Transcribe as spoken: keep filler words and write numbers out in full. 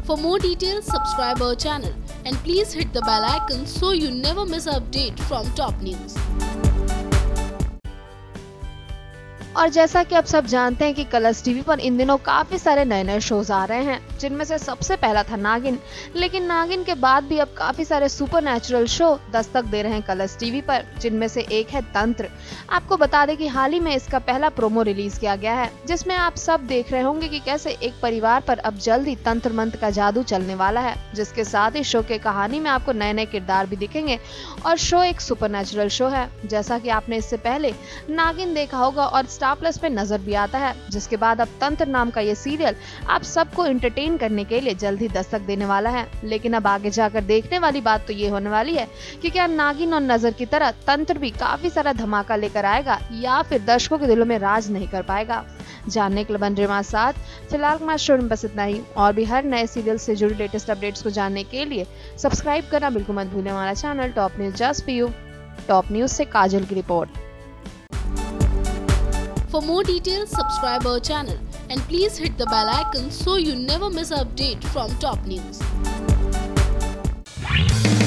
For more details, subscribe our channel and please hit the bell icon so you never miss an update from top news. और जैसा कि आप सब जानते हैं कि कलर्स टीवी पर इन दिनों काफी सारे नए नए शोज आ रहे हैं, जिनमें से सबसे पहला था नागिन। लेकिन नागिन के बाद भी अब काफी सारे सुपरनैचुरल शो दस्तक दे रहे हैं कलर्स टीवी पर, जिनमें से एक है तंत्र। आपको बता दें कि हाल ही में इसका पहला प्रोमो रिलीज किया गया है, जिसमें आप सब देख रहे होंगे कि कैसे एक परिवार पर अब जल्द ही तंत्र मंत्र का जादू चलने वाला है, जिसके साथ ही शो के कहानी में आपको नए नए किरदार भी दिखेंगे और शो एक सुपरनैचुरल शो है। जैसा कि आपने इससे पहले नागिन देखा होगा और स्टार प्लस पे नजर भी आता है, जिसके बाद अब तंत्र नाम का ये सीरियल आप सबको एंटरटेन करने के लिए जल्द ही दस्तक देने वाला है। लेकिन अब आगे जाकर देखने वाली बात तो ये होने वाली है कि क्या नागिन और नजर की तरह तंत्र भी काफी सारा धमाका लेकर आएगा या फिर दर्शकों के दिलों में राज नहीं कर पाएगा। जानने के लिए बन रहे हमारे साथ। फिलहाल हमारे शो में बस इतना ही, और भी हर नए सीरियल से जुड़ी लेटेस्ट अपडेट्स को जानने के लिए सब्सक्राइब करना बिल्कुल मत भूलें हमारा channel top news just for you. Top news से काजल की रिपोर्ट। For more details, subscribe our channel and please hit the bell icon so you never miss an update from top news.